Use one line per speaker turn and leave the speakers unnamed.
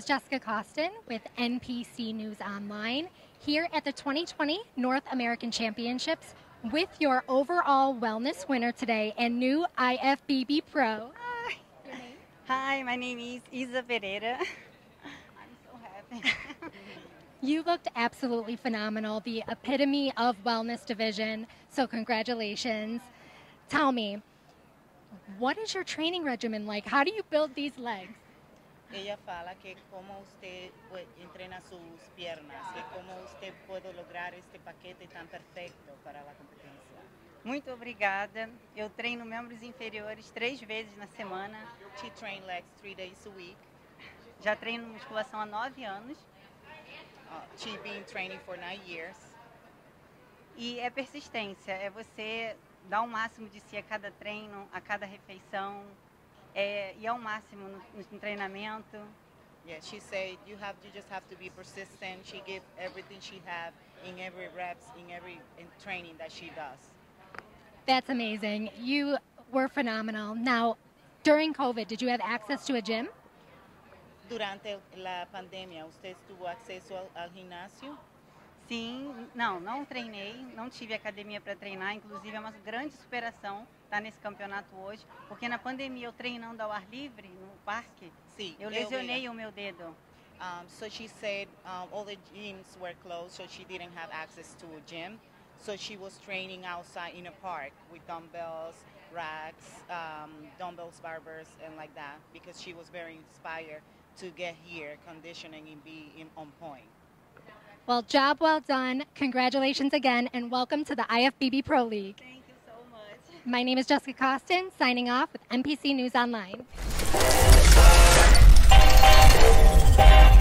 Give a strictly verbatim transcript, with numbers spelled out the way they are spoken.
is Jessica Costin with N P C News Online here at the twenty twenty North American Championships with your overall wellness winner today and new I F B B Pro.
Hi. Your name? Hi, my name is Isa Pereira. I'm so happy.
You looked absolutely phenomenal, the epitome of wellness division, so congratulations. Tell me, what is your training regimen like? How do you build these legs?
Ella fala que como usted pues, entrena sus piernas, que como usted puede lograr este paquete tan perfecto para la competencia.
Muito obrigada. Eu treino membros inferiores três vezes na semana.
She trains legs three days a week.
Já treino musculação há nove anos.
Uh, she's been training for nine years.
E é persistência, é você dar o máximo de si a cada treino, a cada refeição. É, e ao máximo no, no treinamento.
Yeah, she said you have you just have to be persistent. She give everything she have in every reps, in every in training that she does.
That's amazing. You were phenomenal. Now, during COVID, did you have access to a gym?
Durante la pandemia, usted tuvo acceso al, al gimnasio?
Sim, não, não treinei, não tive academia para treinar, inclusive é uma grande superação estar nesse campeonato hoje, porque na pandemia eu treinando ao ar livre, no parque,
Sim,
eu lesionei o meu dedo.
Um, so she said um, all the gyms were closed, so she didn't have access to a gym. So she was training outside in a park with dumbbells, racks, um, dumbbells, barbers, and like that, because she was very inspired to get here, conditioning and be in, on point.
Well, job well done. Congratulations again, and welcome to the I F B B Pro League.
Thank you so much.
My name is Jessica Costin, signing off with N P C News Online.